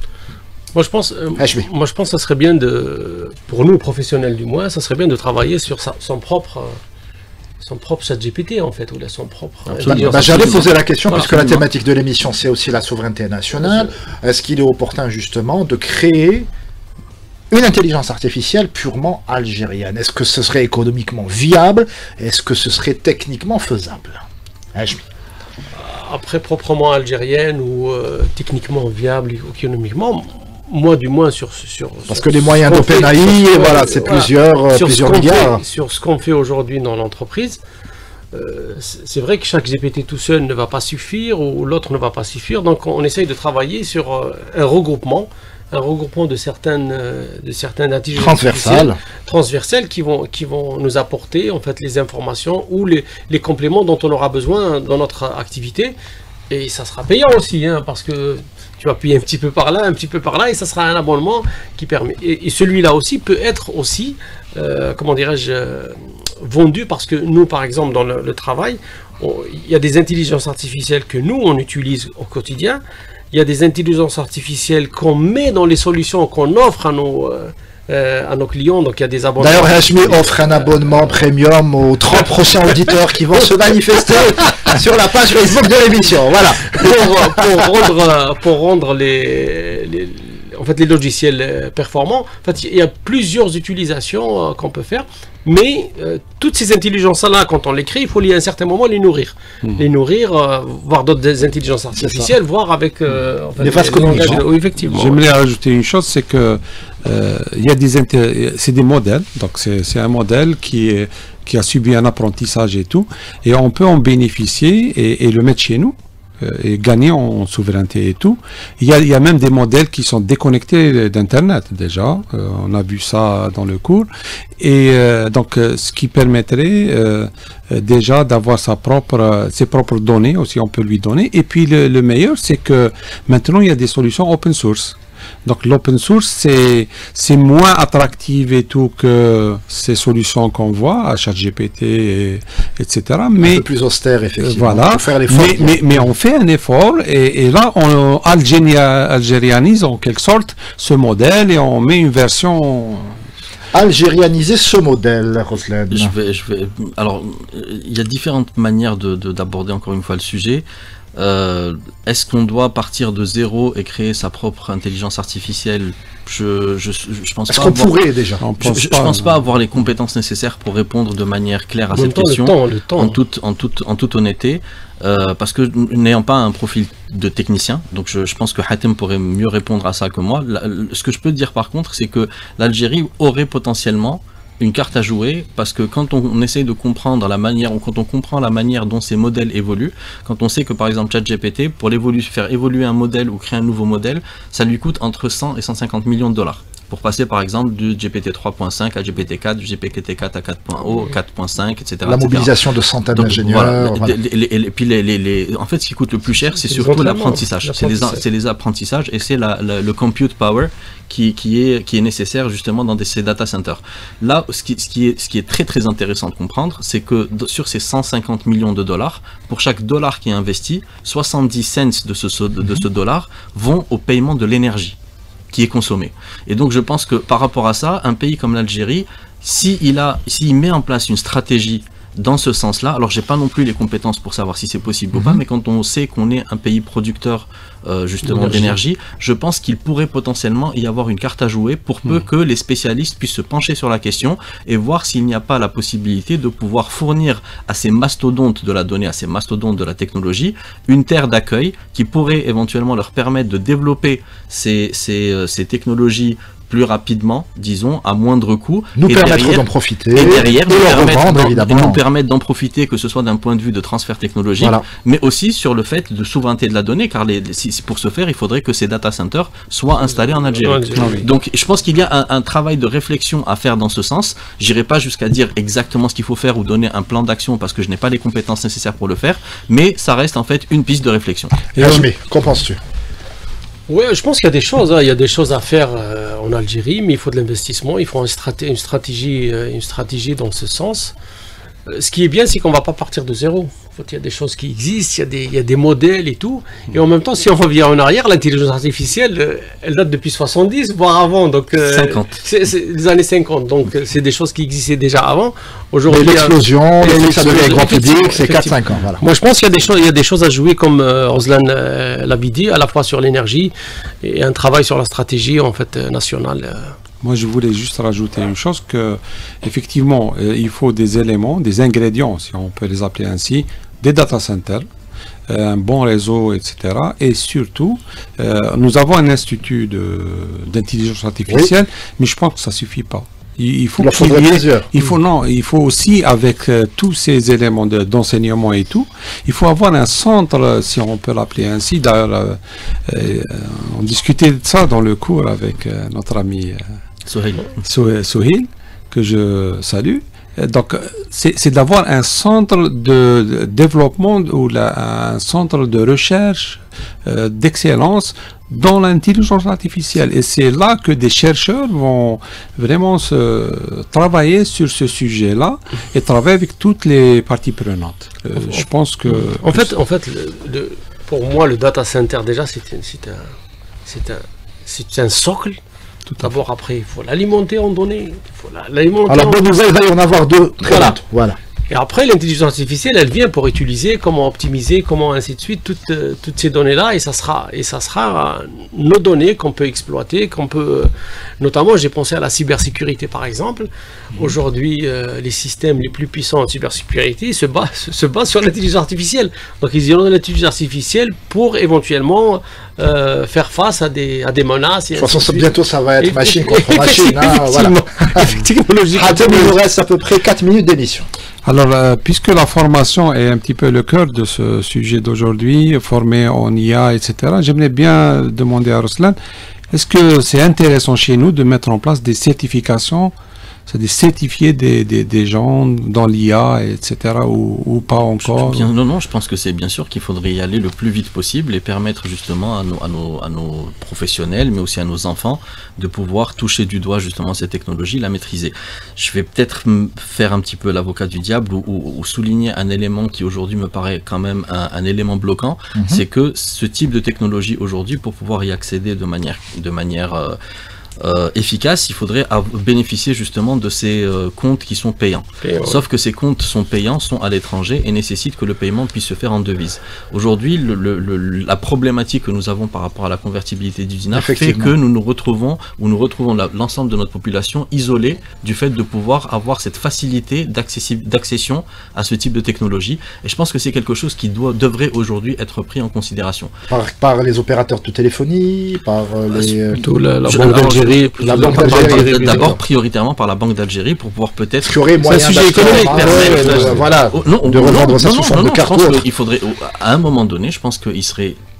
Moi je pense, euh, moi je pense que ça serait bien de, pour nous professionnels du moins, ça serait bien de travailler sur sa, son propre, son propre ChatGPT en fait, ou là, son propre. Bah, bah, J'allais poser la question voilà, puisque absolument. La thématique de l'émission c'est aussi la souveraineté nationale. Est-ce qu'il est opportun justement de créer une intelligence artificielle purement algérienne? Est-ce que ce serait économiquement viable? Est-ce que ce serait techniquement faisable? Hachmi. Après proprement algérienne ou euh, techniquement viable économiquement. Moi, du moins, sur... sur Parce sur que les moyens d'OpenAI, voilà, c'est voilà, plusieurs, sur plusieurs ce milliards. Fait, sur ce qu'on fait aujourd'hui dans l'entreprise, euh, c'est vrai que chaque G P T tout seul ne va pas suffire, ou l'autre ne va pas suffire, donc on, on essaye de travailler sur euh, un regroupement, un regroupement de certaines, euh, de certaines intelligences transversales, transversales qui, vont, qui vont nous apporter en fait, les informations ou les, les compléments dont on aura besoin dans notre activité. Et ça sera payant aussi, hein, parce que tu vas payer un petit peu par là, un petit peu par là, et ça sera un abonnement qui permet. Et, et celui-là aussi peut être aussi, euh, comment dirais-je, euh, vendu, parce que nous, par exemple, dans le, le travail, il y a des intelligences artificielles que nous, on utilise au quotidien. Il y a des intelligences artificielles qu'on met dans les solutions qu'on offre à nos... Euh, Euh, à nos clients, donc il y a des abonnements. D'ailleurs, Hachmi offre un abonnement premium aux trente prochains auditeurs qui vont se manifester sur la page Facebook de l'émission. Voilà. Pour, pour rendre, pour rendre les, les, en fait, les logiciels performants, en fait, il y a plusieurs utilisations euh, qu'on peut faire. Mais euh, toutes ces intelligences-là, quand on les crée, il faut les, à un certain moment les nourrir. Mmh. Les nourrir, euh, voir d'autres intelligences artificielles, voir avec... Euh, en fait, les phases communiques. Oui, effectivement. J'aimerais rajouter une chose, c'est que euh, il y a des c'est des modèles, donc c'est un modèle qui, est, qui a subi un apprentissage et tout, et on peut en bénéficier et, et le mettre chez nous. Et gagner en souveraineté et tout. Il y a, il y a même des modèles qui sont déconnectés d'Internet déjà. Euh, on a vu ça dans le cours. Et euh, donc, euh, ce qui permettrait euh, déjà d'avoir sa propre, ses propres données aussi, on peut lui donner. Et puis le, le meilleur, c'est que maintenant, il y a des solutions open source. Donc l'open source, c'est c'est moins attractif et tout que ces solutions qu'on voit à ChatGPT, et, et cetera. Mais un peu plus austère, effectivement. Voilà. Faire mais, mais, mais on fait un effort et, et là, on algéria, algérianise en quelque sorte ce modèle et on met une version... Algérianiser ce modèle, Roslan. Je vais, je vais... Alors, il y a différentes manières de, de, d'aborder encore une fois le sujet. Euh, est-ce qu'on doit partir de zéro et créer sa propre intelligence artificielle? Je, je, je pense est-ce pas. qu'on avoir, pourrait déjà Je, je, je pense pas avoir les compétences nécessaires pour répondre de manière claire à cette temps, question. Le temps, le temps. En toute, en toute, en toute honnêteté, euh, parce que n'ayant pas un profil de technicien, donc je, je pense que Hatem pourrait mieux répondre à ça que moi. La, ce que je peux dire par contre, c'est que l'Algérie aurait potentiellement une carte à jouer, parce que quand on, on essaye de comprendre la manière, ou quand on comprend la manière dont ces modèles évoluent, quand on sait que par exemple ChatGPT, pour faire évoluer un modèle ou créer un nouveau modèle, ça lui coûte entre cent et cent cinquante millions de dollars. pour passer par exemple du G P T trois point cinq à G P T quatre, du G P T quatre à quatre point zéro, quatre point cinq, et cetera. La mobilisation de centaines d'ingénieurs. Voilà. Voilà. Les, les, les, puis les, les, les, en fait, ce qui coûte le plus cher, c'est surtout l'apprentissage. C'est les, c'est les apprentissages et c'est la, la, le compute power qui, qui, est, qui est nécessaire justement dans des, ces data centers. Là, ce qui, ce, qui est, ce qui est très très intéressant de comprendre, c'est que sur ces cent cinquante millions de dollars, pour chaque dollar qui est investi, soixante-dix cents de ce, de, de ce dollar vont au paiement de l'énergie qui est consommée. Et donc je pense que par rapport à ça, un pays comme l'Algérie, s'il a, s'il met en place une stratégie dans ce sens-là, alors j'ai pas non plus les compétences pour savoir si c'est possible mm-hmm. ou pas, mais quand on sait qu'on est un pays producteur euh, justement d'énergie, je pense qu'il pourrait potentiellement y avoir une carte à jouer pour peu mm. que les spécialistes puissent se pencher sur la question et voir s'il n'y a pas la possibilité de pouvoir fournir à ces mastodontes de la donnée, à ces mastodontes de la technologie, une terre d'accueil qui pourrait éventuellement leur permettre de développer ces, ces, euh, ces technologies plus rapidement, disons, à moindre coût. Nous et permettre d'en profiter. Et derrière, et nous, permettre revendre, évidemment. nous permettre d'en profiter, que ce soit d'un point de vue de transfert technologique, voilà. mais aussi sur le fait de souveraineté de la donnée, car les, si, pour ce faire, il faudrait que ces data centers soient installés en Algérie. Ah oui. Donc, je pense qu'il y a un, un travail de réflexion à faire dans ce sens. J'irai pas jusqu'à dire exactement ce qu'il faut faire ou donner un plan d'action, parce que je n'ai pas les compétences nécessaires pour le faire, mais ça reste en fait une piste de réflexion. Et Ajmé, qu'en penses-tu ? Oui, je pense qu'il y a des choses, hein. Il y a des choses à faire euh, en Algérie, mais il faut de l'investissement, il faut une, straté une, stratégie, euh, une stratégie dans ce sens. Euh, ce qui est bien, c'est qu'on ne va pas partir de zéro. En fait, il y a des choses qui existent, il y a des, il y a des modèles et tout. Et en même temps, si on revient en arrière, l'intelligence artificielle, euh, elle date depuis soixante-dix, voire avant. Donc, euh, cinquante. C'est les années cinquante. Donc, c'est des choses qui existaient déjà avant. Aujourd'hui, l'explosion, le ça devient grand public, c'est quatre cinq ans. Voilà. Moi, je pense qu'il y a des choses, il y a des choses à jouer, comme euh, Roslan euh, l'a dit, à la fois sur l'énergie et un travail sur la stratégie en fait euh, nationale. Euh. Moi, je voulais juste rajouter une chose que, effectivement, euh, il faut des éléments, des ingrédients, si on peut les appeler ainsi, des data centers, euh, un bon réseau, et cetera. Et surtout, euh, nous avons un institut d'intelligence artificielle, oui. mais je pense que ça suffit pas. Il, il faut il, qu'il y ait, il faut non, il faut aussi avec euh, tous ces éléments d'enseignement de, et tout, il faut avoir un centre, si on peut l'appeler ainsi. D'ailleurs, euh, euh, on discutait de ça dans le cours avec euh, notre ami euh, Souhail, que je salue. Donc, c'est d'avoir un centre de, de développement ou la, un centre de recherche euh, d'excellence dans l'intelligence artificielle. Et c'est là que des chercheurs vont vraiment se travailler sur ce sujet-là et travailler avec toutes les parties prenantes. Euh, je pense que... En fait, en fait le, le, pour moi, le data center, déjà, c'est un, un, un socle. D'abord, après, il faut l'alimenter en données. Il faut l'alimenter. Alors, bonne nouvelle, il va y en avoir deux. Voilà. Voilà. Et après, l'intelligence artificielle, elle vient pour utiliser, comment optimiser, comment ainsi de suite, toutes, euh, toutes ces données-là, et ça sera, et ça sera euh, nos données qu'on peut exploiter, qu'on peut, euh, notamment, j'ai pensé à la cybersécurité, par exemple. Mmh. Aujourd'hui, euh, les systèmes les plus puissants en cybersécurité se basent, se basent sur l'intelligence artificielle. Donc, ils ont l'intelligence artificielle pour éventuellement euh, faire face à des, à des menaces. De toute façon, bientôt, ça va être et, machine contre machine. Hein, voilà. Technologiquement. Il nous reste à peu près quatre minutes d'émission. Alors, euh, puisque la formation est un petit peu le cœur de ce sujet d'aujourd'hui, formé en I A, et cetera, j'aimerais bien demander à Roslan, est-ce que c'est intéressant chez nous de mettre en place des certifications, c'est-à-dire certifier des, des, des gens dans l'I A, et cetera, ou, ou pas encore? Bien, non, non, je pense que c'est bien sûr qu'il faudrait y aller le plus vite possible et permettre justement à nos, à, nos, à nos professionnels, mais aussi à nos enfants, de pouvoir toucher du doigt justement ces technologies, la maîtriser. Je vais peut-être faire un petit peu l'avocat du diable ou, ou, ou souligner un élément qui aujourd'hui me paraît quand même un, un élément bloquant, mm-hmm. c'est que ce type de technologie aujourd'hui, pour pouvoir y accéder de manière, de manière euh, Euh, efficace, il faudrait bénéficier justement de ces euh, comptes qui sont payants. Et ouais. Sauf que ces comptes sont payants, sont à l'étranger et nécessitent que le paiement puisse se faire en devise. Aujourd'hui, le, le, le, la problématique que nous avons par rapport à la convertibilité du dinar fait que nous nous retrouvons, ou nous retrouvons l'ensemble de notre population isolée du fait de pouvoir avoir cette facilité d'accession à ce type de technologie. Et je pense que c'est quelque chose qui doit, devrait aujourd'hui être pris en considération. Par, par les opérateurs de téléphonie, par euh, les... Plutôt la, la banque d'Algérie. D'abord prioritairement par la Banque d'Algérie pour pouvoir peut-être... C'est un sujet économique, voilà, de revendre ça sous forme de carte. Il faudrait, à un moment donné, je pense qu'il serait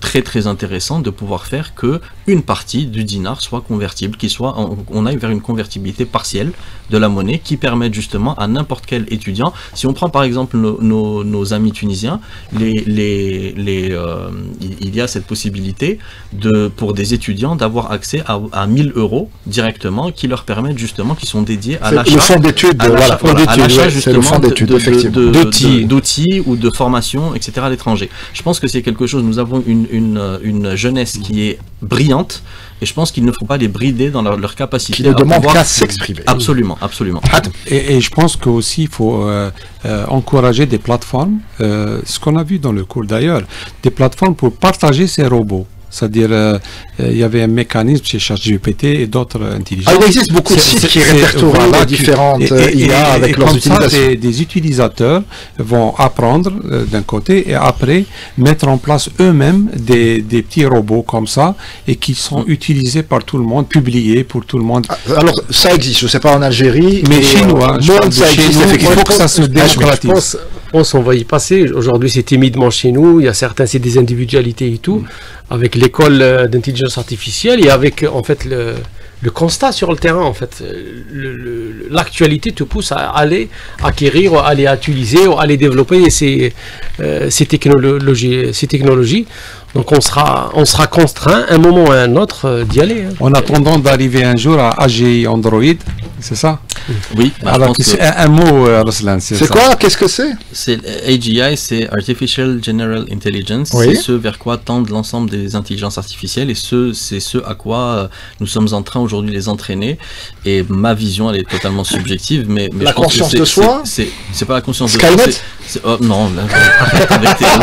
très très intéressant de pouvoir faire que une partie du dinar soit convertible, qu'il soit, on, on aille vers une convertibilité partielle de la monnaie qui permette justement à n'importe quel étudiant. Si on prend par exemple nos, nos, nos amis tunisiens, les, les, les, euh, il, il y a cette possibilité de, pour des étudiants d'avoir accès à, à mille euros directement qui leur permettent justement, qui sont dédiés à l'achat. Le fonds d'études, voilà, à l'achat justement d'outils d'outils ou de formation, et cetera à l'étranger. Je pense que c'est quelque chose, nous avons une, une, une jeunesse qui est brillante et je pense qu'il ne faut pas les brider dans leur, leur capacité. Qui ne demande qu'à s'exprimer. Absolument, absolument. Et, et je pense qu'aussi il faut euh, euh, encourager des plateformes, euh, ce qu'on a vu dans le cours d'ailleurs, des plateformes pour partager ces robots. C'est-à-dire, euh, il y avait un mécanisme chez ChatGPT et d'autres intelligences. Ah, il existe beaucoup de sites qui répertorient voilà, les différentes et, et, I A avec et leurs utilisations. Ça, des, des utilisateurs vont apprendre euh, d'un côté et après mettre en place eux-mêmes des, des petits robots comme ça et qui sont mmh. utilisés par tout le monde, publiés pour tout le monde. Alors, ça existe, je ne sais pas en Algérie, mais chez nous, hein, monde, ça existe, nous, il faut que ça se démocratise. Je pense, pense on va y passer. Aujourd'hui, c'est timidement chez nous. Il y a certains, c'est des individualités et tout. Mmh. Avec l'école d'intelligence artificielle et avec en fait le, le constat sur le terrain en fait, l'actualité te pousse à aller acquérir, à aller utiliser, à aller développer ces, euh, ces technologies, ces technologies. Donc on sera, on sera contraint un moment ou un autre euh, d'y aller. Hein. En attendant d'arriver un jour à A G I Android, c'est ça? Oui. Bah, alors c'est que... un, un mot, euh, Ruslan. C'est quoi? Qu'est-ce que c'est? C'est A G I, c'est Artificial General Intelligence. Oui. C'est ce vers quoi tendent l'ensemble des intelligences artificielles et ce, c'est ce à quoi euh, nous sommes en train aujourd'hui de les entraîner. Et ma vision, elle est totalement subjective, mais, mais la je pense conscience que de soi. C'est c'est pas la conscience Skynet? de soi. C'est, oh, non. Là, avec tes...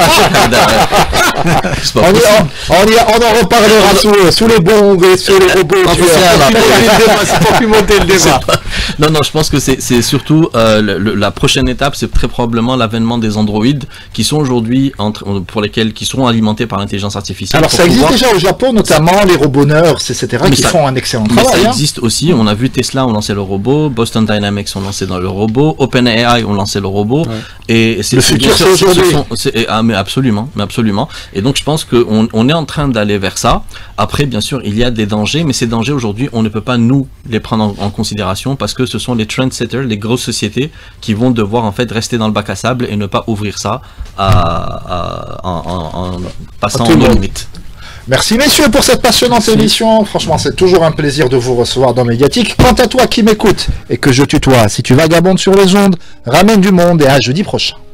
On, y, on, on, y, on en reparlera sous, sous les bombes et sous les robots. C'est pas pu monter le débat. Non, non, je pense que c'est surtout euh, le, le, la prochaine étape, c'est très probablement l'avènement des androïdes qui sont aujourd'hui, pour lesquels, qui seront alimentés par l'intelligence artificielle. Alors ça existe pouvoir... déjà au Japon, notamment les roboneurs, et cetera, mais qui ça, font un excellent mais travail. Ça hein. existe aussi, on a vu Tesla ont lancé le robot, Boston Dynamics ont lancé dans le robot, OpenAI ont lancé le robot. Ouais. Et c'est le futur, c'est aujourd'hui. Ah, mais absolument, mais absolument. Et donc je pense qu'on on est en train d'aller vers ça. Après, bien sûr, il y a des dangers, mais ces dangers aujourd'hui, on ne peut pas nous les prendre en, en considération parce que ce sont les trendsetters, les grosses sociétés qui vont devoir en fait rester dans le bac à sable et ne pas ouvrir ça à, à, en, en, en passant en limite. Merci messieurs pour cette passionnante Merci. émission. Franchement, c'est toujours un plaisir de vous recevoir dans Médiatique. Quant à toi qui m'écoutes et que je tutoie, si tu vagabondes sur les ondes, ramène du monde et à jeudi prochain.